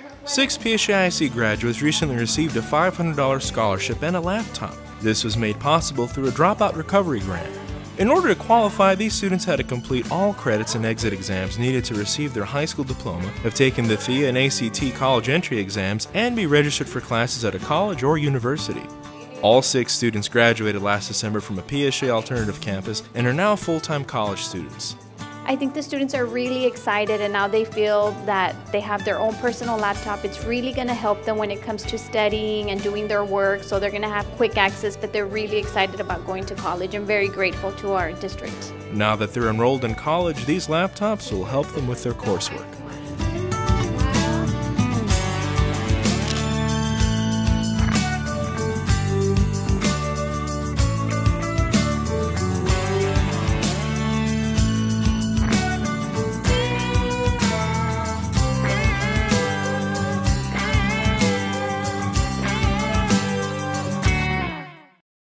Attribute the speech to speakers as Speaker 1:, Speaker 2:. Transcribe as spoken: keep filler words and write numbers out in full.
Speaker 1: Six P S J A I S D graduates recently received a five hundred dollar scholarship and a laptop. This was made possible through a Dropout Recovery Grant. In order to qualify, these students had to complete all credits and exit exams needed to receive their high school diploma, have taken the T H E A and A C T college entry exams, and be registered for classes at a college or university. All six students graduated last December from a P S J A alternative campus and are now full-time college students.
Speaker 2: I think the students are really excited, and now they feel that they have their own personal laptop. It's really going to help them when it comes to studying and doing their work, so they're going to have quick access, but they're really excited about going to college and very grateful to our district.
Speaker 1: Now that they're enrolled in college, these laptops will help them with their coursework.